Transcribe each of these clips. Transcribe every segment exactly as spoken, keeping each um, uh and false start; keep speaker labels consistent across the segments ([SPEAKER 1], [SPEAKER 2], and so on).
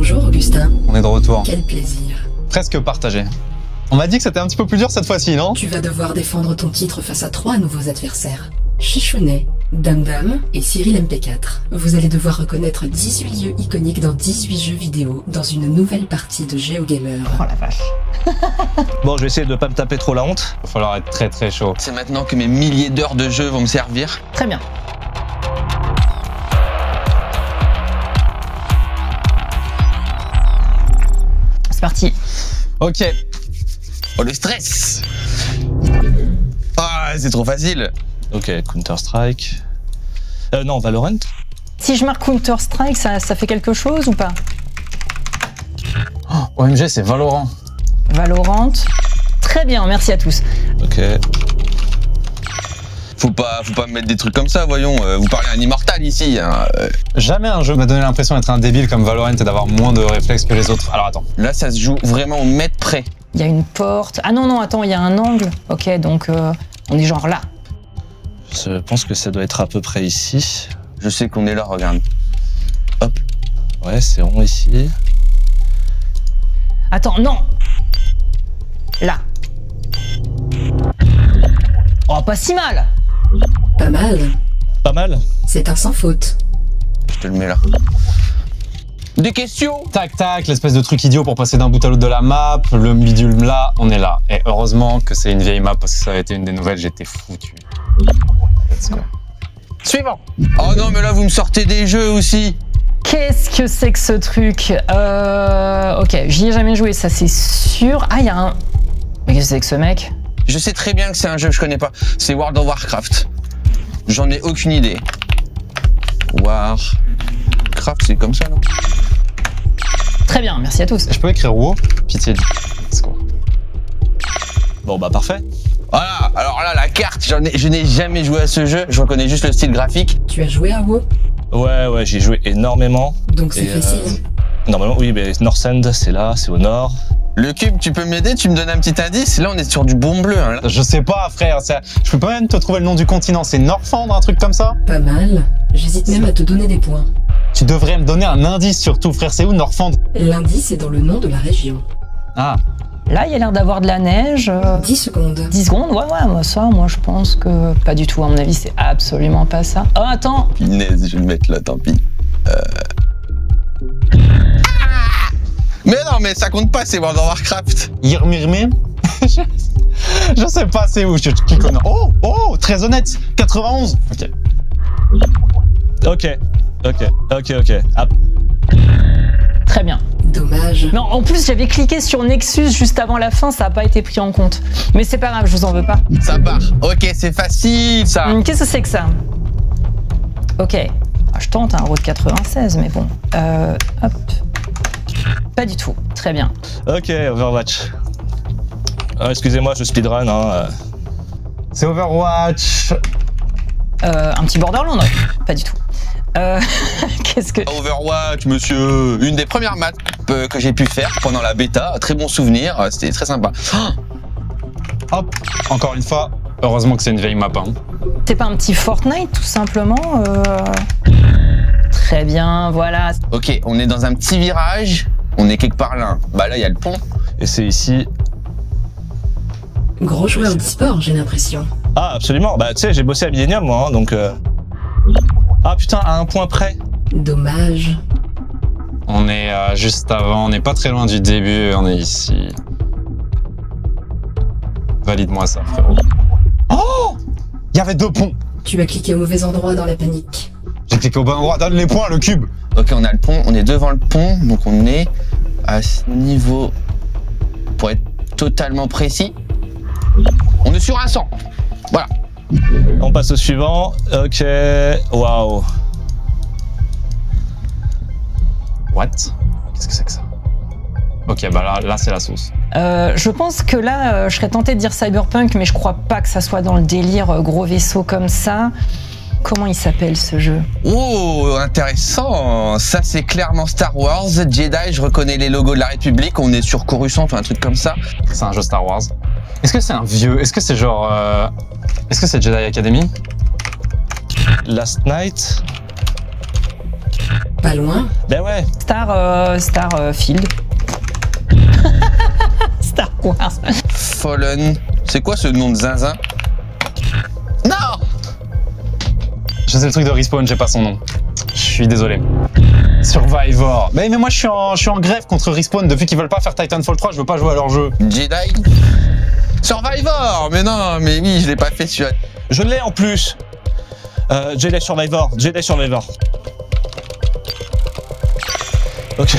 [SPEAKER 1] Bonjour Augustin.
[SPEAKER 2] On est de retour.
[SPEAKER 1] Quel plaisir.
[SPEAKER 2] Presque partagé. On m'a dit que c'était un petit peu plus dur cette fois-ci, non?
[SPEAKER 1] Tu vas devoir défendre ton titre face à trois nouveaux adversaires. Chichounet, Dame Dame et Cyril M P quatre. Vous allez devoir reconnaître dix-huit lieux iconiques dans dix-huit jeux vidéo dans une nouvelle partie de GeoGamer.
[SPEAKER 3] Oh la vache.
[SPEAKER 4] Bon, je vais essayer de pas me taper trop la honte.
[SPEAKER 2] Il va falloir être très très chaud.
[SPEAKER 5] C'est maintenant que mes milliers d'heures de jeu vont me servir.
[SPEAKER 3] Très bien. C'est parti.
[SPEAKER 2] Ok.
[SPEAKER 5] Oh, le stress! Ah, c'est trop facile!
[SPEAKER 4] Ok, Counter-Strike. Euh, non, Valorant.
[SPEAKER 3] Si je marque Counter-Strike, ça, ça fait quelque chose ou pas?
[SPEAKER 2] Oh, O M G, c'est Valorant.
[SPEAKER 3] Valorant. Très bien, merci à tous.
[SPEAKER 4] Ok.
[SPEAKER 5] Faut pas, faut pas me mettre des trucs comme ça, voyons. Euh, vous parlez à un immortal ici. Hein. Euh,
[SPEAKER 2] Jamais un jeu m'a donné l'impression d'être un débile comme Valorant et d'avoir moins de réflexes que les autres. Alors attends.
[SPEAKER 5] là, ça se joue vraiment au mètre près.
[SPEAKER 3] Il y a une porte. Ah non, non, attends, il y a un angle. Ok, donc euh, on est genre là.
[SPEAKER 4] Je pense que ça doit être à peu près ici.
[SPEAKER 5] Je sais qu'on est là, regarde. Hop.
[SPEAKER 4] Ouais, c'est rond ici.
[SPEAKER 3] Attends, non. Là. Oh, pas si mal.
[SPEAKER 1] Pas mal.
[SPEAKER 4] Pas mal.
[SPEAKER 1] C'est un sans faute.
[SPEAKER 5] Je te le mets là. Des questions?
[SPEAKER 2] Tac tac, l'espèce de truc idiot pour passer d'un bout à l'autre de la map, le bidule là, on est là. Et heureusement que c'est une vieille map parce que ça avait été une des nouvelles, j'étais foutu. Let's go.
[SPEAKER 5] Suivant. Oh non, mais là, vous me sortez des jeux aussi.
[SPEAKER 3] Qu'est-ce que c'est que ce truc? Euh... Ok, j'y ai jamais joué, ça c'est sûr. Ah, il y a un... Mais qu'est-ce que c'est que ce mec?
[SPEAKER 5] Je sais très bien que c'est un jeu que je connais pas. C'est World of Warcraft. J'en ai aucune idée. Warcraft, c'est comme ça, non?
[SPEAKER 3] Très bien, merci à tous.
[SPEAKER 2] Je peux écrire WoW? Pitié. Let's go.
[SPEAKER 4] Bon, bah parfait.
[SPEAKER 5] Voilà, alors là, la carte, j'en ai, je n'ai jamais joué à ce jeu. Je reconnais juste le style graphique.
[SPEAKER 1] Tu as joué à WoW?
[SPEAKER 4] Ouais, ouais, j'ai joué énormément.
[SPEAKER 1] Donc c'est
[SPEAKER 4] Et,
[SPEAKER 1] facile.
[SPEAKER 4] euh, Normalement, oui, mais Northend, c'est là, c'est au nord.
[SPEAKER 5] Le cube, tu peux m'aider? Tu me donnes un petit indice? Là, on est sur du bon bleu. Hein, là.
[SPEAKER 2] Je sais pas, frère. Ça... Je peux pas même te trouver le nom du continent. C'est Norfandre, un truc comme ça?
[SPEAKER 1] Pas mal. J'hésite même à te donner des points.
[SPEAKER 2] Tu devrais me donner un indice surtout, frère. C'est où Norfandre?
[SPEAKER 1] L'indice est dans le nom de la région.
[SPEAKER 2] Ah.
[SPEAKER 3] Là, il y a l'air d'avoir de la neige. euh,
[SPEAKER 1] dix secondes.
[SPEAKER 3] dix secondes, ouais, ouais, moi, ça, moi, je pense que pas du tout. À mon avis, c'est absolument pas ça. Oh, attends.
[SPEAKER 5] Punaise, je vais le mettre là, tant pis. Euh... Ah, mais non, mais ça compte pas, c'est World of Warcraft.
[SPEAKER 2] Yirmirme? je... je sais pas, c'est où. Je clique au nord. Oh, oh, très honnête. quatre-vingt-onze. Ok.
[SPEAKER 4] Ok, ok, ok, ok. Ah.
[SPEAKER 3] Très bien.
[SPEAKER 1] Dommage.
[SPEAKER 3] Non, en plus, j'avais cliqué sur Nexus juste avant la fin, ça n'a pas été pris en compte. Mais c'est pas grave, je vous en veux pas.
[SPEAKER 5] Ça part. Ok, c'est facile, ça.
[SPEAKER 3] Hum, Qu'est-ce que c'est que ça? Ok. Ah, je tente un Road quatre-vingt-seize, mais bon. Euh, hop. Pas du tout. Très bien.
[SPEAKER 4] Ok, Overwatch. Ah, excusez-moi, je speedrun. Hein. euh.
[SPEAKER 2] C'est Overwatch.
[SPEAKER 3] Euh, un petit Borderlands? Non, pas du tout. Euh, Qu'est-ce que...
[SPEAKER 5] Overwatch, monsieur. Une des premières maps euh, que j'ai pu faire pendant la bêta. Très bon souvenir. euh, C'était très sympa. Oh,
[SPEAKER 2] Hop. Encore une fois. Heureusement que c'est une vieille map. Hein.
[SPEAKER 3] C'est pas un petit Fortnite, tout simplement euh... Très bien, voilà.
[SPEAKER 5] ok, on est dans un petit virage. On est quelque part là. Bah là, il y a le pont.
[SPEAKER 4] Et c'est ici.
[SPEAKER 1] Gros joueur d'e-sport, j'ai l'impression.
[SPEAKER 4] Ah, absolument. Bah, tu sais, j'ai bossé à Millennium, moi, hein, donc. Euh... Ah putain, à un point près.
[SPEAKER 1] Dommage.
[SPEAKER 2] On est euh, juste avant. On n'est pas très loin du début. On est ici. Valide-moi ça, frérot. Oh! Il y avait deux ponts.
[SPEAKER 1] Tu as cliqué au mauvais endroit dans la panique.
[SPEAKER 2] J'ai cliqué au bon endroit. Donne les points, le cube.
[SPEAKER 5] Ok, on a le pont. On est devant le pont. Donc on est à ce niveau. Pour être totalement précis. On est sur un cent. Voilà.
[SPEAKER 4] On passe au suivant. Ok. Waouh.
[SPEAKER 2] What? Qu'est-ce que c'est que ça? Ok, bah là, là c'est la sauce.
[SPEAKER 3] Euh, je pense que là, euh, je serais tentée de dire Cyberpunk, mais je crois pas que ça soit dans le délire euh, gros vaisseau comme ça. Comment il s'appelle ce jeu?
[SPEAKER 5] Oh, intéressant. Ça, c'est clairement Star Wars. Jedi, je reconnais les logos de la République. On est sur Coruscant ou un truc comme ça.
[SPEAKER 2] C'est un jeu Star Wars. Est-ce que c'est un vieux? Est-ce que c'est genre... Euh... Est-ce que c'est Jedi Academy?
[SPEAKER 4] Last Night.
[SPEAKER 1] Pas loin.
[SPEAKER 4] Ben ouais.
[SPEAKER 3] Star, euh, Star euh, Field. Star Wars.
[SPEAKER 5] Fallen. C'est quoi ce nom de zinzin? Non!
[SPEAKER 2] Je sais le truc de Respawn, j'ai pas son nom. Je suis désolé. Survivor. Mais, mais moi je suis, en, je suis en grève contre Respawn depuis qu'ils veulent pas faire Titanfall trois, je veux pas jouer à leur jeu.
[SPEAKER 5] Jedi? Survivor! Mais non, mais oui, je l'ai pas fait sur...
[SPEAKER 4] Je l'ai en plus. Euh, Jedi Survivor. Jedi Survivor. Ok.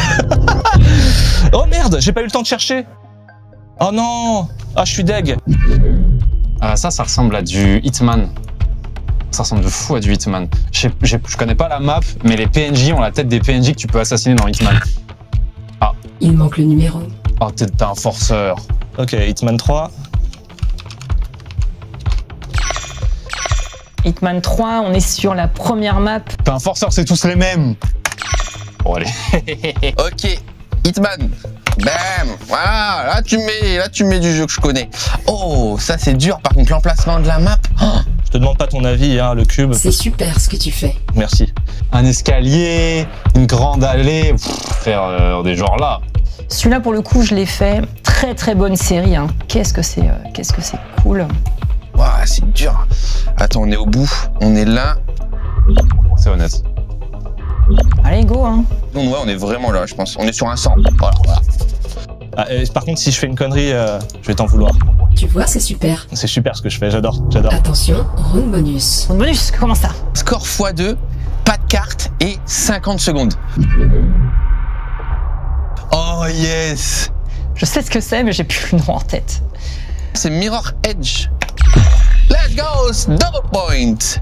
[SPEAKER 4] Oh merde, j'ai pas eu le temps de chercher. Oh non. Ah, je suis deg.
[SPEAKER 2] Ah, ça, ça ressemble à du Hitman. Ça ressemble de fou à du Hitman. Je, sais- je, je connais pas la map, mais les P N J ont la tête des P N J que tu peux assassiner dans Hitman.
[SPEAKER 1] Il manque le numéro.
[SPEAKER 2] Oh, t'es t'es un forceur.
[SPEAKER 4] Ok, Hitman trois.
[SPEAKER 3] Hitman trois, on est sur la première map.
[SPEAKER 2] T'es un forceur, c'est tous les mêmes. Bon, allez.
[SPEAKER 5] Ok, Hitman. Bam! Voilà, là tu mets, là tu mets du jeu que je connais. Oh, ça c'est dur par contre, l'emplacement de la map. Oh,
[SPEAKER 4] Je te demande pas ton avis, hein, le cube.
[SPEAKER 1] C'est super ce que tu fais.
[SPEAKER 4] Merci.
[SPEAKER 2] Un escalier, une grande allée. Pff, frère, euh, on est genre là.
[SPEAKER 3] Celui-là, pour le coup, je l'ai fait. Très très bonne série. Hein. Qu'est-ce que c'est, euh, qu'est-ce que c'est cool.
[SPEAKER 5] Ouah, c'est dur. Attends, on est au bout. On est là.
[SPEAKER 2] C'est honnête.
[SPEAKER 3] Allez, go. Hein.
[SPEAKER 5] Non, ouais, on est vraiment là, je pense. On est sur un cent. Voilà, voilà.
[SPEAKER 4] Ah, et par contre, si je fais une connerie, euh, je vais t'en vouloir.
[SPEAKER 1] Tu vois, c'est super.
[SPEAKER 4] C'est super ce que je fais, j'adore, j'adore.
[SPEAKER 1] Attention, round bonus.
[SPEAKER 3] Mon bonus, comment ça?
[SPEAKER 5] Score fois deux, pas de carte et cinquante secondes. Oh yes!
[SPEAKER 3] Je sais ce que c'est, mais j'ai plus le nom en tête.
[SPEAKER 5] C'est Mirror Edge. Let's go! Double point!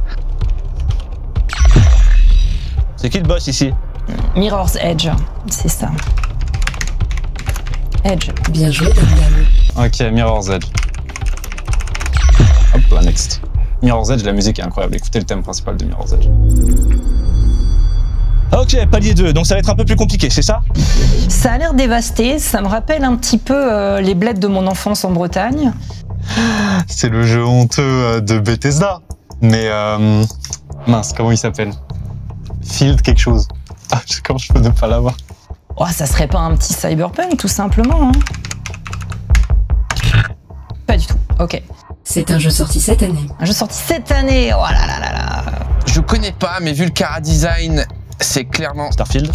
[SPEAKER 4] C'est qui le boss ici?
[SPEAKER 3] Mirror's Edge, c'est ça. Edge.
[SPEAKER 1] Bien joué, Dame Dame.
[SPEAKER 2] Ok, Mirror's Edge. Hop là, next. Mirror's Edge, la musique est incroyable. Écoutez le thème principal de Mirror's Edge.
[SPEAKER 4] Ok, palier deux, donc ça va être un peu plus compliqué, c'est ça?
[SPEAKER 3] Ça a l'air dévasté, ça me rappelle un petit peu euh, les bleds de mon enfance en Bretagne.
[SPEAKER 2] C'est le jeu honteux euh, de Bethesda. Mais euh, mince, comment il s'appelle? Field quelque chose. Ah, comment je peux ne pas l'avoir?
[SPEAKER 3] Oh, ça serait pas un petit cyberpunk, tout simplement. Hein. Pas du tout, ok.
[SPEAKER 1] C'est un jeu sorti cette année.
[SPEAKER 3] Un jeu sorti cette année, oh là là là là.
[SPEAKER 5] Je connais pas, mais vu le cara design, c'est clairement.
[SPEAKER 4] Starfield.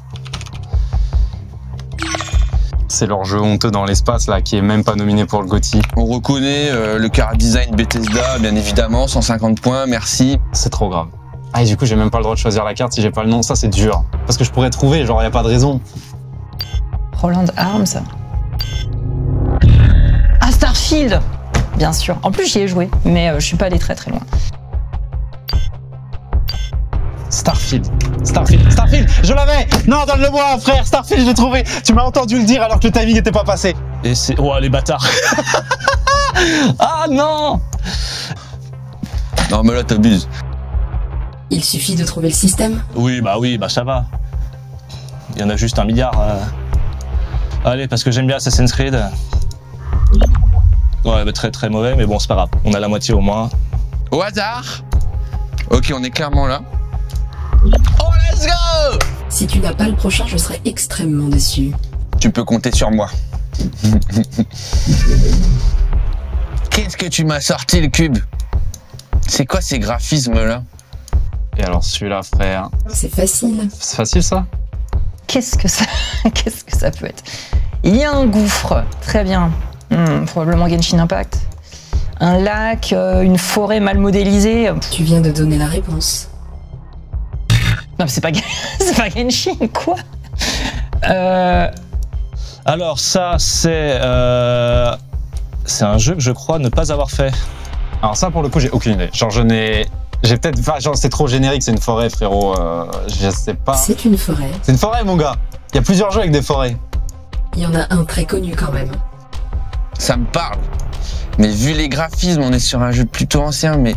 [SPEAKER 2] C'est leur jeu honteux dans l'espace là qui est même pas nominé pour le GOTY.
[SPEAKER 5] On reconnaît euh, le cara design Bethesda, bien évidemment, cent cinquante points, merci.
[SPEAKER 2] C'est trop grave. Ah et du coup j'ai même pas le droit de choisir la carte si j'ai pas le nom, ça c'est dur. Parce que je pourrais trouver, genre y a pas de raison.
[SPEAKER 3] Roland Arms. Ah, Starfield. Bien sûr. En plus, j'y ai joué, mais euh, je suis pas allé très très loin.
[SPEAKER 2] Starfield. Starfield. Starfield, je l'avais. Non, donne-le-moi frère, Starfield, je l'ai trouvé. Tu m'as entendu le dire alors que le timing était pas passé.
[SPEAKER 4] Et c'est... Oh, les bâtards. Ah non.
[SPEAKER 5] Non, mais là, t'abuses.
[SPEAKER 1] Il suffit de trouver le système.
[SPEAKER 4] Oui, bah oui, bah ça va. Il y en a juste un milliard. euh. Allez, parce que j'aime bien Assassin's Creed. Ouais, bah, très très mauvais, mais bon, c'est pas grave. On a la moitié au moins.
[SPEAKER 5] Au hasard. Ok, on est clairement là. Oh, let's go!
[SPEAKER 1] Si tu n'as pas le prochain, je serai extrêmement déçu.
[SPEAKER 5] Tu peux compter sur moi. Qu'est-ce que tu m'as sorti, le cube? C'est quoi ces graphismes-là?
[SPEAKER 2] Et alors celui-là frère.
[SPEAKER 1] C'est facile.
[SPEAKER 2] C'est facile ça?
[SPEAKER 3] Qu'est-ce que ça, qu'est-ce que ça peut être? Il y a un gouffre, très bien. Hmm, probablement Genshin Impact. Un lac, euh, une forêt mal modélisée.
[SPEAKER 1] Tu viens de donner la réponse.
[SPEAKER 3] Non, mais c'est pas, c'est pas Genshin, quoi. Euh,
[SPEAKER 4] Alors ça, c'est... Euh... C'est un jeu que je crois ne pas avoir fait.
[SPEAKER 2] Alors ça pour le coup j'ai aucune idée. Genre je n'ai... J'ai peut-être... Enfin genre c'est trop générique, c'est une forêt frérot. Euh, je sais pas.
[SPEAKER 1] C'est une forêt.
[SPEAKER 2] C'est une forêt mon gars. Il y a plusieurs jeux avec des forêts.
[SPEAKER 1] Il y en a un très connu quand même.
[SPEAKER 5] Ça me parle. Mais vu les graphismes, on est sur un jeu plutôt ancien, mais...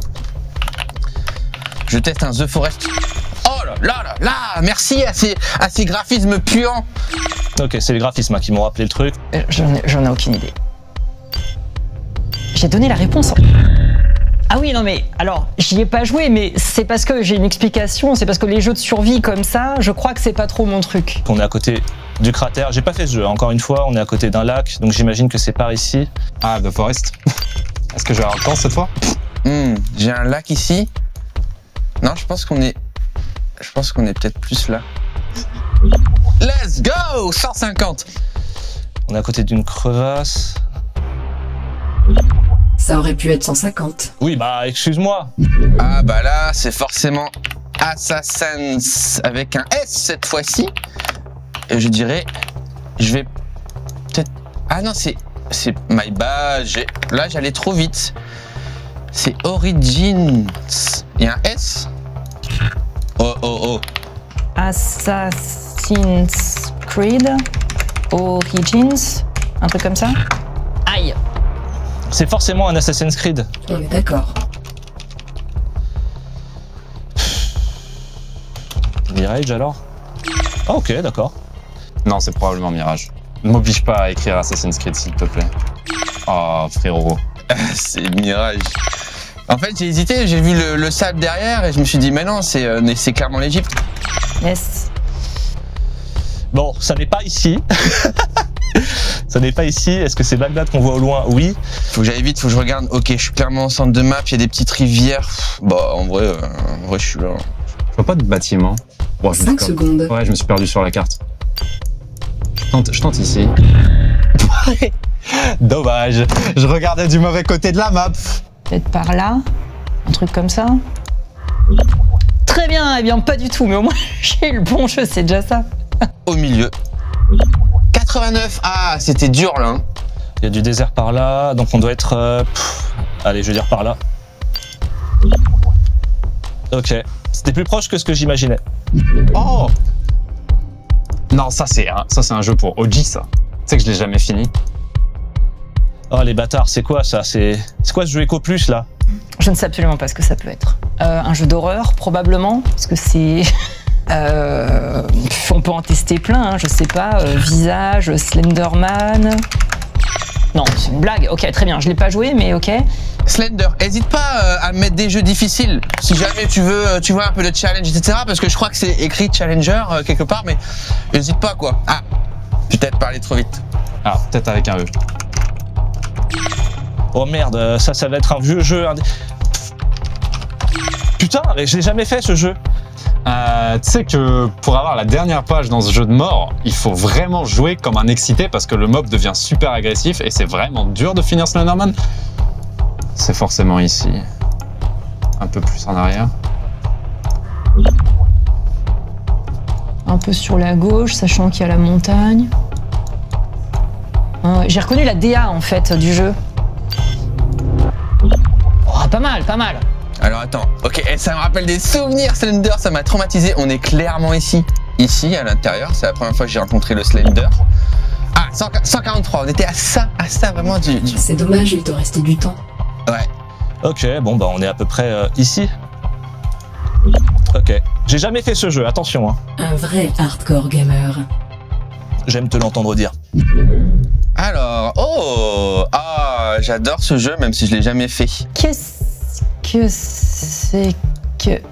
[SPEAKER 5] Je teste un The Forest. Oh là là là là! Merci à ces, à ces graphismes puants!
[SPEAKER 4] Ok, c'est les graphismes hein, qui m'ont rappelé le truc.
[SPEAKER 3] J'en ai, j'en ai aucune idée. J'ai donné la réponse. Ah oui, non mais alors, j'y ai pas joué, mais c'est parce que j'ai une explication, c'est parce que les jeux de survie comme ça, je crois que c'est pas trop mon truc.
[SPEAKER 4] On est à côté du cratère. J'ai pas fait ce jeu, encore une fois, on est à côté d'un lac, donc j'imagine que c'est par ici.
[SPEAKER 2] Ah, The Forest. Est-ce que je vais avoir le temps cette fois?
[SPEAKER 5] Hmm, j'ai un lac ici. Non, je pense qu'on est... Je pense qu'on est peut-être plus là. Let's go! cent cinquante.
[SPEAKER 4] On est à côté d'une crevasse.
[SPEAKER 1] Ça aurait pu être cent cinquante.
[SPEAKER 4] Oui, bah, excuse-moi.
[SPEAKER 5] Ah bah là, c'est forcément Assassins avec un S cette fois-ci. Et je dirais... Je vais peut-être... Ah non, c'est... C'est my bad. J'ai- Là, j'allais trop vite. C'est Origins. Il y a un S? Oh, oh, oh.
[SPEAKER 3] Assassin's Creed, Origins, un truc comme ça. Aïe.
[SPEAKER 4] C'est forcément un Assassin's Creed.
[SPEAKER 1] On est d'accord.
[SPEAKER 4] Mirage alors? Ah ok, d'accord.
[SPEAKER 2] Non, c'est probablement Mirage. Ne m'oblige pas à écrire Assassin's Creed, s'il te plaît. Oh, frérot.
[SPEAKER 5] C'est Mirage. En fait, j'ai hésité, j'ai vu le, le sable derrière et je me suis dit, mais non, c'est euh, c'est clairement l'Égypte.
[SPEAKER 3] Yes.
[SPEAKER 4] Bon, ça n'est pas ici. Ça n'est pas ici. Est-ce que c'est Bagdad qu'on voit au loin? Oui.
[SPEAKER 5] Faut que j'aille vite, faut que je regarde. Ok, je suis clairement en centre de map, il y a des petites rivières. Bah, en vrai, euh, en vrai je suis là.
[SPEAKER 2] Je vois pas de bâtiment. Bon, je me suis
[SPEAKER 1] cinq
[SPEAKER 2] perdu.
[SPEAKER 1] secondes.
[SPEAKER 2] Ouais, je me suis perdu sur la carte. Je tente, je tente ici. Dommage. Je regardais du mauvais côté de la map.
[SPEAKER 3] Peut-être par là, un truc comme ça. Très bien, eh bien pas du tout, mais au moins j'ai eu le bon jeu, c'est déjà ça.
[SPEAKER 5] Au milieu. quatre-vingt-neuf. Ah, c'était dur là. Hein.
[SPEAKER 4] Il y a du désert par là, donc on doit être... euh, pff, allez, je vais dire par là. Ok. C'était plus proche que ce que j'imaginais.
[SPEAKER 2] Oh. Non, ça c'est un, ça c'est un jeu pour O G, ça. Tu sais que je l'ai jamais fini.
[SPEAKER 4] Oh les bâtards, c'est quoi ça? C'est c'est quoi ce jeu Eco Plus là?
[SPEAKER 3] Je ne sais absolument pas ce que ça peut être. Euh, un jeu d'horreur, probablement, parce que c'est... Euh, on peut en tester plein, hein, je sais pas. Euh, Visage, Slenderman... Non, c'est une blague. Ok, très bien, je l'ai pas joué, mais ok.
[SPEAKER 5] Slender, hésite pas euh, à mettre des jeux difficiles. Si jamais tu veux, euh, tu vois, un peu de challenge, et cetera. Parce que je crois que c'est écrit Challenger euh, quelque part, mais hésite pas quoi. Ah, peut-être parler trop vite.
[SPEAKER 2] Ah, peut-être avec un E.
[SPEAKER 4] Oh merde, euh, ça, ça va être un vieux jeu. indé- Putain, mais je l'ai jamais fait ce jeu.
[SPEAKER 2] Euh, tu sais que pour avoir la dernière page dans ce jeu de mort, il faut vraiment jouer comme un excité parce que le mob devient super agressif et c'est vraiment dur de finir Slenderman. C'est forcément ici. Un peu plus en arrière.
[SPEAKER 3] Un peu sur la gauche, sachant qu'il y a la montagne. Euh, J'ai reconnu la D A en fait du jeu. Oh, pas mal, pas mal.
[SPEAKER 5] Alors attends, ok, et ça me rappelle des souvenirs Slender, ça m'a traumatisé. On est clairement ici. Ici, à l'intérieur, c'est la première fois que j'ai rencontré le Slender. Ah, cent quarante-trois, on était à ça, à ça vraiment du... du...
[SPEAKER 1] C'est dommage, il te restait du temps.
[SPEAKER 5] Ouais.
[SPEAKER 4] Ok, bon bah on est à peu près euh, ici. Ok. J'ai jamais fait ce jeu, attention. Hein.
[SPEAKER 1] Un vrai hardcore gamer.
[SPEAKER 4] J'aime te l'entendre dire.
[SPEAKER 5] Alors, oh, ah, j'adore ce jeu, même si je l'ai jamais fait.
[SPEAKER 3] Qu'est-ce que c'est que...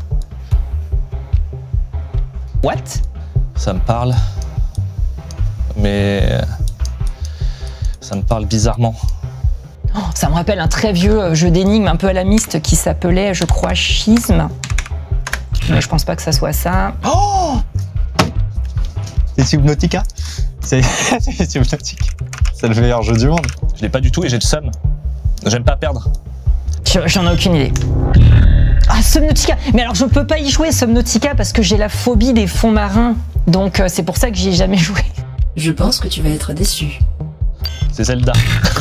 [SPEAKER 3] What?
[SPEAKER 4] Ça me parle. Mais... Ça me parle bizarrement.
[SPEAKER 3] Oh, ça me rappelle un très vieux jeu d'énigmes un peu à la miste qui s'appelait, je crois, Schisme. Mais je pense pas que ça soit ça.
[SPEAKER 2] Oh! C'est Subnautica? C'est Subnautica. C'est le meilleur jeu du monde.
[SPEAKER 4] Je l'ai pas du tout et j'ai le seum. J'aime pas perdre.
[SPEAKER 3] J'en ai aucune idée. Ah, Subnautica. Mais alors je peux pas y jouer Subnautica parce que j'ai la phobie des fonds marins. Donc euh, c'est pour ça que j'y ai jamais joué.
[SPEAKER 1] Je pense que tu vas être déçu.
[SPEAKER 4] C'est Zelda.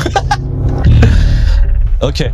[SPEAKER 4] Ok.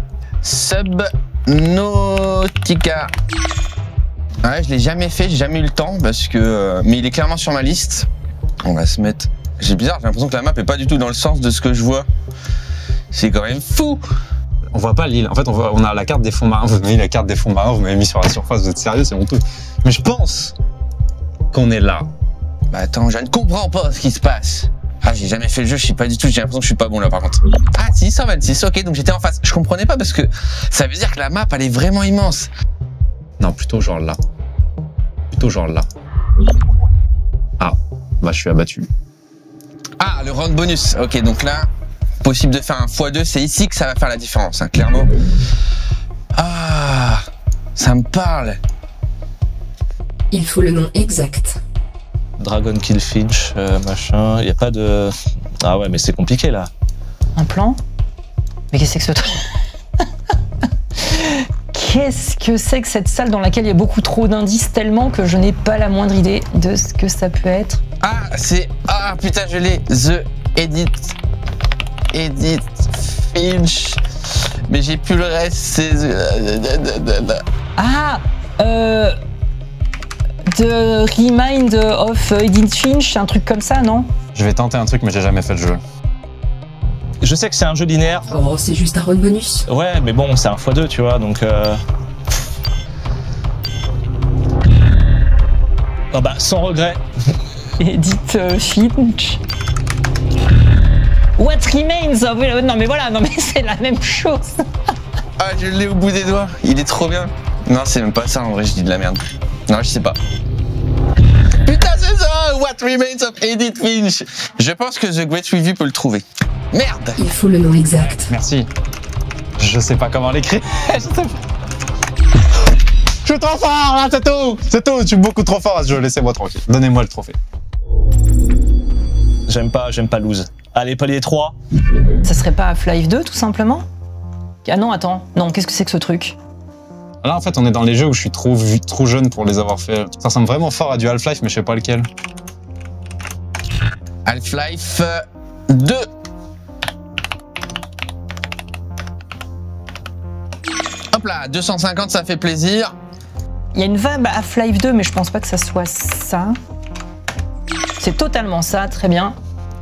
[SPEAKER 5] Subnautica. Ouais, je l'ai jamais fait, j'ai jamais eu le temps parce que... euh, mais il est clairement sur ma liste. On va se mettre... J'ai bizarre, j'ai l'impression que la map est pas du tout dans le sens de ce que je vois. C'est quand même fou.
[SPEAKER 2] On voit pas l'île. En fait, on, voit, on a la carte des fonds marins. Vous avez mis la carte des fonds marins, vous m'avez mis sur la surface. Vous êtes sérieux, c'est honteux. Mais je pense qu'on est là.
[SPEAKER 5] Bah attends, je ne comprends pas ce qui se passe. Ah, j'ai jamais fait le jeu, je sais pas du tout, j'ai l'impression que je suis pas bon là par contre. Ah, si, cent vingt-six, ok, donc j'étais en face. Je comprenais pas parce que ça veut dire que la map, elle est vraiment immense.
[SPEAKER 2] Non, plutôt genre là. Plutôt genre là. Ah, bah je suis abattu.
[SPEAKER 5] Ah, le round bonus. Ok, donc là, possible de faire un fois deux, c'est ici que ça va faire la différence, hein, clairement. Ah, ça me parle.
[SPEAKER 1] Il faut le nom exact.
[SPEAKER 4] Dragon Kill Finch, euh, machin. Il n'y a pas de. Ah ouais, mais c'est compliqué là.
[SPEAKER 3] Un plan? Mais qu'est-ce que c'est que ce truc? Qu'est-ce que c'est que cette salle dans laquelle il y a beaucoup trop d'indices tellement que je n'ai pas la moindre idée de ce que ça peut être?
[SPEAKER 5] Ah, c'est... Ah, putain, je l'ai. The Edit... Edit... Finch... Mais j'ai plus le reste, c'est...
[SPEAKER 3] Ah euh, The Remind of Edith Finch, un truc comme ça, non?
[SPEAKER 2] Je vais tenter un truc, mais j'ai jamais fait le jeu.
[SPEAKER 4] Je sais que c'est un jeu linéaire.
[SPEAKER 1] Oh, c'est juste un round bonus.
[SPEAKER 4] Ouais, mais bon, c'est un fois deux, tu vois, donc... Euh... Oh bah, sans regret.
[SPEAKER 3] Edith Finch. What Remains of... Non mais voilà, non mais c'est la même chose.
[SPEAKER 5] Ah, je l'ai au bout des doigts. Il est trop bien. Non, c'est même pas ça, en vrai, je dis de la merde. Non, je sais pas. Putain, c'est ça! What Remains of Edith Finch! Je pense que The Great Review peut le trouver. Merde!
[SPEAKER 1] Il faut le nom exact.
[SPEAKER 2] Merci. Je sais pas comment l'écrire. Je sais pas. Je suis trop fort là, c'est tout! C'est tout, je suis beaucoup trop fort à ce jeu, laissez-moi tranquille. Donnez-moi le trophée.
[SPEAKER 4] J'aime pas, j'aime pas lose. Allez, palier trois.
[SPEAKER 3] Ça serait pas Half-Life deux, tout simplement? Ah non, attends. Non, qu'est-ce que c'est que ce truc?
[SPEAKER 2] Là, en fait, on est dans les jeux où je suis trop, trop jeune pour les avoir fait. Ça ressemble vraiment fort à du Half-Life, mais je sais pas lequel.
[SPEAKER 5] Half-Life deux. Hop là, deux cent cinquante, ça fait plaisir.
[SPEAKER 3] Il y a une vibe à Half-Life deux, mais je pense pas que ça soit ça. C'est totalement ça, très bien.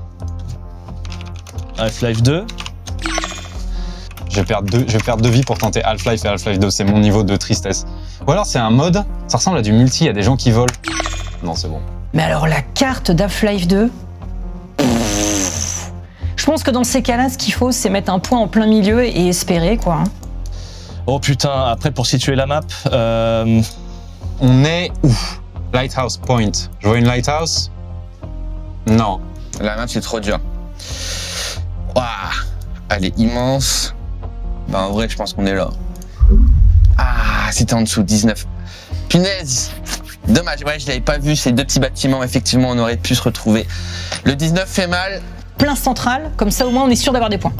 [SPEAKER 4] Half-Life deux.
[SPEAKER 2] Je vais perdre deux, je vais perdre deux vies pour tenter Half-Life et Half-Life deux, c'est mon niveau de tristesse. Ou alors c'est un mode, ça ressemble à du multi, il y a des gens qui volent. Non, c'est bon.
[SPEAKER 3] Mais alors la carte d'Half-Life deux, pff, je pense que dans ces cas-là, ce qu'il faut, c'est mettre un point en plein milieu et espérer, quoi.
[SPEAKER 4] Oh putain, après pour situer la map, euh...
[SPEAKER 2] On est où? Lighthouse Point. Je vois une lighthouse? Non.
[SPEAKER 5] La map, c'est trop dur. Waouh, elle est immense. Bah, en vrai, je pense qu'on est là. Ah, c'était en dessous, dix-neuf. Punaise! Dommage, ouais, je l'avais pas vu, ces deux petits bâtiments, effectivement, on aurait pu se retrouver. Le dix-neuf fait mal.
[SPEAKER 3] Plein central, comme ça au moins on est sûr d'avoir des points.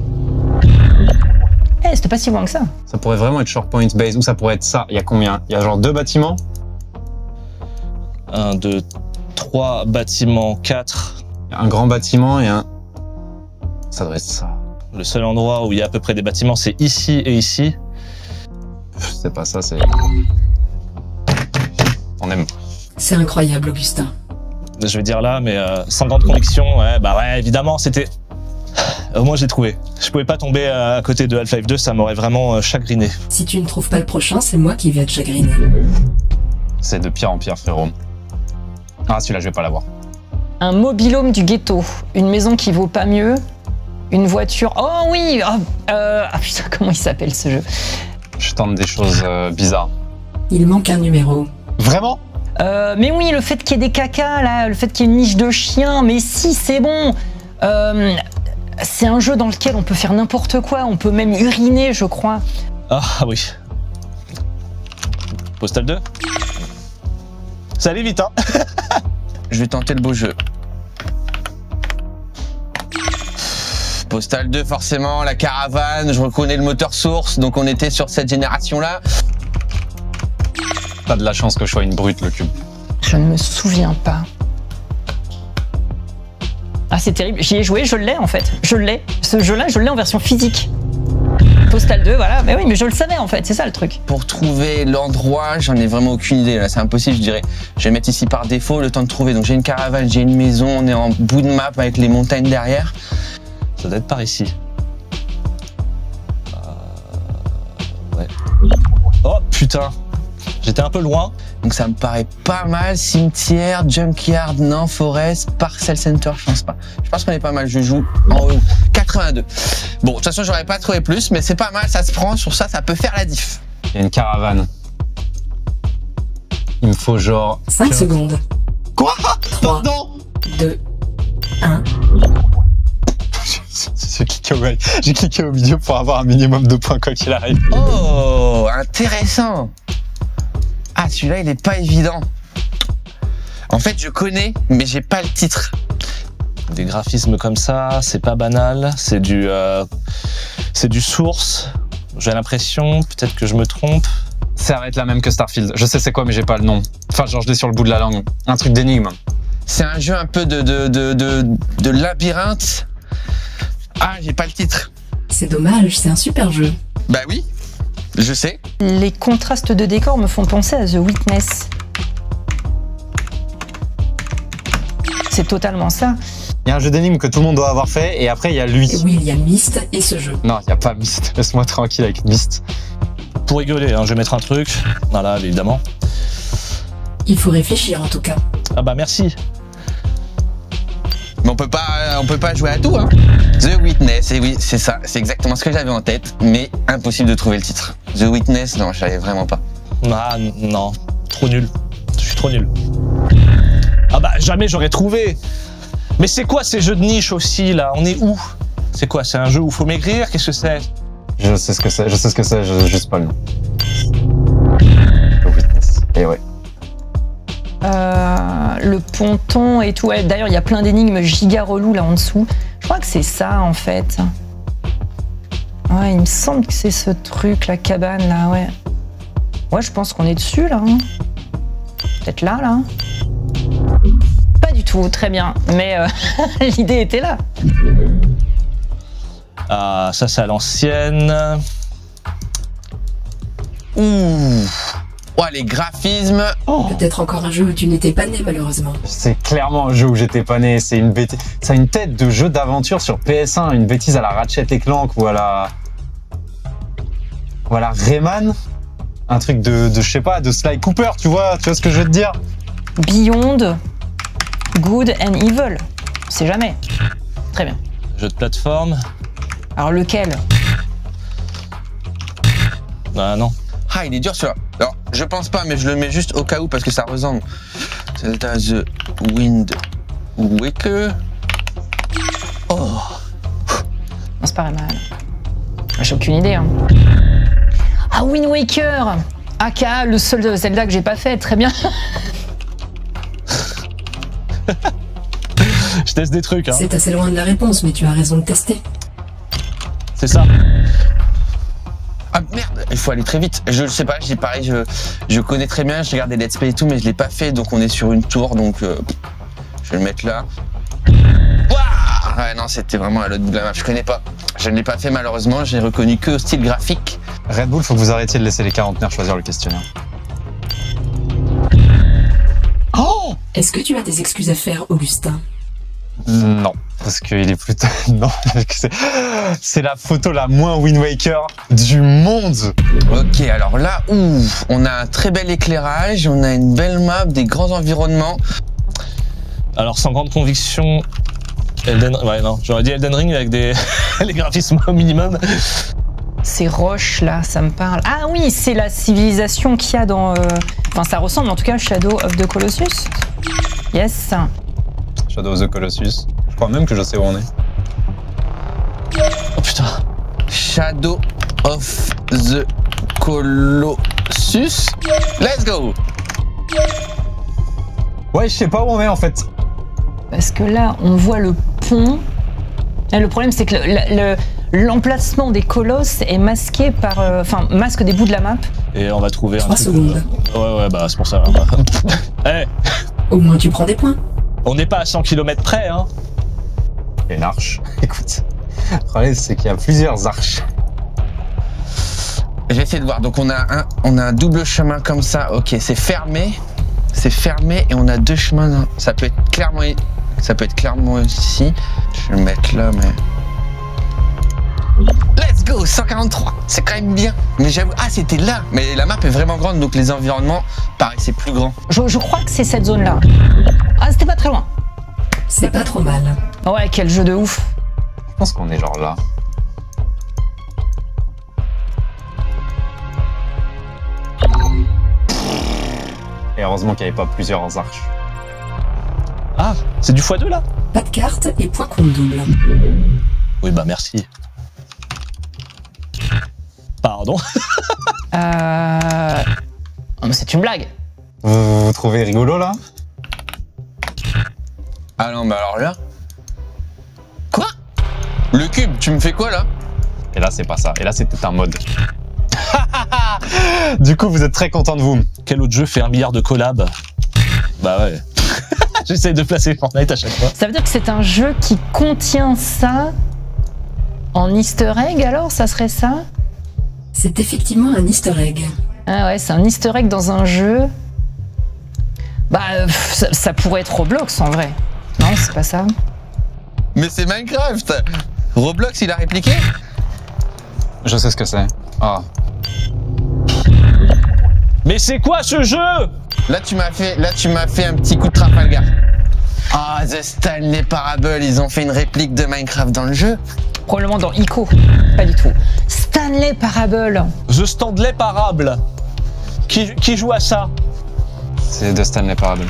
[SPEAKER 3] Eh, c'était pas si loin que ça.
[SPEAKER 2] Ça pourrait vraiment être Short Point Base, ou ça pourrait être ça. Il y a combien? Il y a genre deux bâtiments?
[SPEAKER 4] un, deux, trois bâtiments, quatre.
[SPEAKER 2] Un grand bâtiment et un... Ça devrait être ça.
[SPEAKER 4] Le seul endroit où il y a à peu près des bâtiments, c'est ici et ici.
[SPEAKER 2] C'est pas ça, c'est... On aime.
[SPEAKER 1] C'est incroyable, Augustin.
[SPEAKER 4] Je vais dire là, mais euh, sans grande conviction, ouais, bah ouais, évidemment, c'était... Au moins, j'ai trouvé. Je pouvais pas tomber à côté de Half-Life deux, ça m'aurait vraiment chagriné.
[SPEAKER 1] Si tu ne trouves pas le prochain, c'est moi qui vais te chagriner.
[SPEAKER 2] C'est de pire en pire, frérot. Ah, celui-là, je vais pas l'avoir.
[SPEAKER 3] Un mobilhome du ghetto, une maison qui vaut pas mieux, une voiture... Oh oui oh, euh... Ah putain, comment il s'appelle ce jeu?
[SPEAKER 2] Je tente des choses euh, bizarres.
[SPEAKER 1] Il manque un numéro.
[SPEAKER 2] Vraiment?
[SPEAKER 3] euh, Mais oui, le fait qu'il y ait des cacas, là, le fait qu'il y ait une niche de chien, mais si, c'est bon. euh, C'est un jeu dans lequel on peut faire n'importe quoi, on peut même uriner, je crois.
[SPEAKER 4] Ah oui. Postal deux. Ça allait vite, hein.
[SPEAKER 5] Je vais tenter le beau jeu. Postal deux, forcément, la caravane, je reconnais le moteur source, donc on était sur cette génération-là.
[SPEAKER 2] T'as de la chance que je sois une brute, le cube.
[SPEAKER 3] Je ne me souviens pas. Ah, c'est terrible. J'y ai joué, je l'ai en fait. Je l'ai. Ce jeu-là, je l'ai en version physique. Postal deux, voilà. Mais oui, mais je le savais en fait, c'est ça le truc.
[SPEAKER 5] Pour trouver l'endroit, j'en ai vraiment aucune idée. Là, c'est impossible, je dirais. Je vais mettre ici par défaut le temps de trouver. Donc j'ai une caravane, j'ai une maison, on est en bout de map avec les montagnes derrière.
[SPEAKER 4] Ça doit être par ici. Euh... Ouais. Oh putain. J'étais un peu loin.
[SPEAKER 5] Donc ça me paraît pas mal. Cimetière, Junkyard, non. Forest, Parcel Center, je pense pas. Je pense qu'on est pas mal. Je joue en haut. quatre-vingt-deux. Bon, de toute façon, j'aurais pas trouvé plus, mais c'est pas mal. Ça se prend. Sur ça, ça peut faire la diff.
[SPEAKER 2] Il y a une caravane. Il me faut genre...
[SPEAKER 1] cinq secondes.
[SPEAKER 2] Quoi?
[SPEAKER 1] trois,
[SPEAKER 2] Pardon?
[SPEAKER 1] deux, un.
[SPEAKER 2] J'ai cliqué, au... J'ai cliqué au milieu pour avoir un minimum de points quoi qu'il arrive.
[SPEAKER 5] Oh, intéressant. Ah, celui-là, il est pas évident. En fait, je connais, mais j'ai pas le titre.
[SPEAKER 4] Des graphismes comme ça, c'est pas banal. C'est du, euh, c'est du source. J'ai l'impression, peut-être que je me trompe.
[SPEAKER 2] Ça va être la même que Starfield. Je sais c'est quoi, mais j'ai pas le nom. Enfin, genre, je l'ai sur le bout de la langue. Un truc d'énigme.
[SPEAKER 5] C'est un jeu un peu de, de, de, de, de labyrinthe. Ah, j'ai pas le titre.
[SPEAKER 1] C'est dommage, c'est un super jeu.
[SPEAKER 5] Bah oui, je sais.
[SPEAKER 3] Les contrastes de décor me font penser à The Witness. C'est totalement ça.
[SPEAKER 2] Il y a un jeu d'énigmes que tout le monde doit avoir fait, et après, il y a lui.
[SPEAKER 1] Et oui, il y a Myst et ce jeu.
[SPEAKER 2] Non, il n'y a pas Myst. Laisse-moi tranquille avec Myst.
[SPEAKER 4] Pour rigoler, hein, je vais mettre un truc. Voilà, évidemment.
[SPEAKER 1] Il faut réfléchir en tout cas.
[SPEAKER 4] Ah bah merci.
[SPEAKER 5] Mais on peut pas, on peut pas jouer à tout, hein. The Witness, et oui, c'est ça. C'est exactement ce que j'avais en tête, mais impossible de trouver le titre. The Witness, non, je savais vraiment pas.
[SPEAKER 4] Ah non, trop nul. Je suis trop nul. Ah bah jamais j'aurais trouvé. Mais c'est quoi ces jeux de niche aussi là? On est où? C'est quoi? C'est un jeu où faut maigrir? Qu'est-ce que c'est?
[SPEAKER 2] Je sais ce que c'est, je sais ce que c'est, je juste pas le nom. The Witness. Et ouais.
[SPEAKER 3] Euh, le ponton et tout. Ouais, d'ailleurs, il y a plein d'énigmes giga relous là en dessous. Je crois que c'est ça en fait. Ouais, il me semble que c'est ce truc, la cabane là, ouais. Ouais, je pense qu'on est dessus là. Hein. Peut-être là, là. Pas du tout, très bien. Mais euh, l'idée était là.
[SPEAKER 4] Ah, ça c'est à l'ancienne.
[SPEAKER 5] Ouh. Oh, les graphismes.
[SPEAKER 2] Oh.
[SPEAKER 1] Peut-être encore un jeu où tu n'étais pas né malheureusement.
[SPEAKER 2] C'est clairement un jeu où j'étais pas né. C'est une bêtise. Ça a une tête de jeu d'aventure sur P S un, une bêtise à la Ratchet et Clank ou à la. Ou à la Rayman. Un truc de, de je sais pas, de Sly Cooper, tu vois, tu vois ce que je veux te dire?
[SPEAKER 3] Beyond Good and Evil. On sait jamais. Très bien.
[SPEAKER 4] Jeu de plateforme.
[SPEAKER 3] Alors lequel?
[SPEAKER 4] Ah non.
[SPEAKER 5] Ah, il est dur celui-là. Alors, je pense pas, mais je le mets juste au cas où parce que ça ressemble. Zelda The Wind Waker. Oh.
[SPEAKER 3] Non, c'est pas mal. J'ai aucune idée. Hein. Ah, Wind Waker. Aka, le seul Zelda que j'ai pas fait. Très bien.
[SPEAKER 4] Je teste des trucs, hein.
[SPEAKER 1] C'est assez loin de la réponse, mais tu as raison de tester.
[SPEAKER 4] C'est ça.
[SPEAKER 5] Ah merde, il faut aller très vite. Je sais pas, j'ai pareil, je, je connais très bien, j'ai regardé Let's Play et tout, mais je l'ai pas fait, donc on est sur une tour, donc euh, je vais le mettre là. Ouah, ouais, non, c'était vraiment à l'autre bout de la map, je connais pas. Je ne l'ai pas fait malheureusement, j'ai reconnu que au style graphique.
[SPEAKER 2] Red Bull, faut que vous arrêtiez de laisser les quarantenaires choisir le questionnaire.
[SPEAKER 1] Oh! Est-ce que tu as des excuses à faire, Augustin?
[SPEAKER 2] Non, parce qu'il est plutôt... Non, c'est la photo la moins Wind Waker du monde.
[SPEAKER 5] Ok, alors là, ouf, on a un très bel éclairage, on a une belle map, des grands environnements.
[SPEAKER 4] Alors sans grande conviction, Elden... Ouais non, j'aurais dit Elden Ring avec des les graphismes au minimum.
[SPEAKER 3] Ces roches là, ça me parle. Ah oui, c'est la civilisation qu'il y a dans... Euh... Enfin, ça ressemble en tout cas à Shadow of the Colossus. Yes.
[SPEAKER 2] Shadow of the Colossus. Je crois même que je sais où on est.
[SPEAKER 4] Oh putain.
[SPEAKER 5] Shadow of the Colossus. Let's go.
[SPEAKER 2] Ouais, je sais pas où on est en fait.
[SPEAKER 3] Parce que là, on voit le pont. Et le problème, c'est que le, le, l'emplacement des colosses est masqué par... Euh, enfin, masque des bouts de la map.
[SPEAKER 4] Et on va trouver un
[SPEAKER 1] Trois
[SPEAKER 4] truc.
[SPEAKER 1] secondes.
[SPEAKER 4] Ouais ouais, bah c'est pour ça. Eh, hey,
[SPEAKER 1] Au moins tu prends des points.
[SPEAKER 4] on n'est pas à cent kilomètres près, hein.
[SPEAKER 2] Il y a une arche. Écoute, le problème c'est qu'il y a plusieurs arches.
[SPEAKER 5] Je vais essayer de voir. Donc on a un, on a un double chemin comme ça. Ok, c'est fermé, c'est fermé et on a deux chemins. Dans... Ça peut être clairement, ça peut être clairement ici. Je vais le mettre là, mais Let's go, cent quarante-trois. C'est quand même bien. Mais j'avoue, ah, c'était là. Mais la map est vraiment grande, donc les environnements paraissaient plus grands.
[SPEAKER 3] Je, je crois que c'est cette zone-là. Ah, c'était pas très loin.
[SPEAKER 1] C'est pas trop mal.
[SPEAKER 3] Ouais, quel jeu de ouf.
[SPEAKER 2] Je pense qu'on est genre là. Et heureusement qu'il n'y avait pas plusieurs arches.
[SPEAKER 4] Ah, c'est du fois deux là?
[SPEAKER 1] Pas de carte et point compte double.
[SPEAKER 4] Oui, bah merci. Pardon.
[SPEAKER 3] Euh... oh, mais c'est une blague.
[SPEAKER 2] Vous, vous trouvez rigolo là?
[SPEAKER 5] Ah non, bah alors là. Quoi? Le cube, tu me fais quoi là?
[SPEAKER 2] Et là, c'est pas ça. Et là, c'était un mode. Du coup, vous êtes très content de vous.
[SPEAKER 4] Quel autre jeu fait un milliard de collabs? Bah ouais. J'essaie de placer Fortnite à chaque fois.
[SPEAKER 3] Ça veut dire que c'est un jeu qui contient ça en easter egg alors? Ça serait ça?
[SPEAKER 1] C'est effectivement un easter egg.
[SPEAKER 3] Ah ouais, c'est un easter egg dans un jeu. Bah, euh, ça, ça pourrait être Roblox en vrai. Non, c'est pas ça.
[SPEAKER 5] Mais c'est Minecraft. Roblox, il a répliqué?
[SPEAKER 2] Je sais ce que c'est. Ah.
[SPEAKER 4] Mais c'est quoi ce jeu?
[SPEAKER 5] Là, tu m'as fait, là, tu m'as fait un petit coup de Trafalgar. Ah, The Stanley Parable, ils ont fait une réplique de Minecraft dans le jeu.
[SPEAKER 3] Probablement dans Ico. Pas du tout. Stanley Parable.
[SPEAKER 4] The Stanley Parable. Qui, qui joue à ça?
[SPEAKER 2] C'est de Stanley Parable.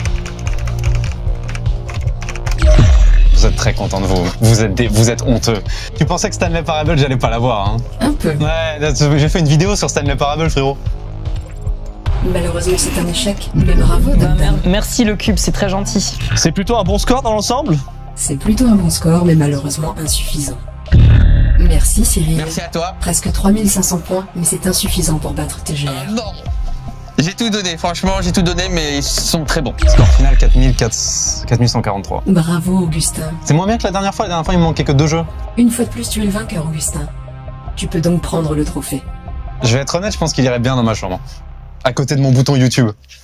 [SPEAKER 2] Vous êtes très content de vous. Vous êtes, des, vous êtes honteux. Tu pensais que Stanley Parable, j'allais pas l'avoir, hein?
[SPEAKER 1] Un peu.
[SPEAKER 2] Ouais, j'ai fait une vidéo sur Stanley Parable, frérot.
[SPEAKER 1] Malheureusement, c'est un échec. Mais bravo,
[SPEAKER 3] Bah,
[SPEAKER 1] Dame
[SPEAKER 3] mer-
[SPEAKER 1] Dame.
[SPEAKER 3] merci le cube, c'est très gentil.
[SPEAKER 4] C'est plutôt un bon score dans l'ensemble?
[SPEAKER 1] C'est plutôt un bon score, mais malheureusement insuffisant. Merci Cyril.
[SPEAKER 5] Merci à toi.
[SPEAKER 1] Presque trois mille cinq cents points, mais c'est insuffisant pour battre T G R.
[SPEAKER 5] Non. J'ai tout donné, franchement, j'ai tout donné, mais ils sont très bons.
[SPEAKER 2] Score final quatre mille cent quarante-trois.
[SPEAKER 1] Bravo Augustin.
[SPEAKER 2] C'est moins bien que la dernière fois. La dernière fois, il me manquait que deux jeux.
[SPEAKER 1] Une fois de plus, tu es le vainqueur Augustin. Tu peux donc prendre le trophée.
[SPEAKER 2] Je vais être honnête, je pense qu'il irait bien dans ma chambre. À côté de mon bouton YouTube.